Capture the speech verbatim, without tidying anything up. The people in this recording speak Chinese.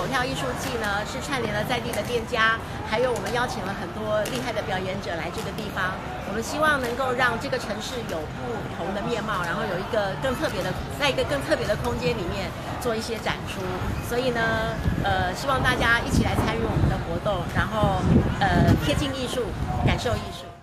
走跳艺术季呢，是串联了在地的店家，还有我们邀请了很多厉害的表演者来这个地方。我们希望能够让这个城市有不同的面貌，然后有一个更特别的，在一个更特别的空间里面做一些展出。所以呢，呃，希望大家一起来参与我们的活动，然后呃贴近艺术，感受艺术。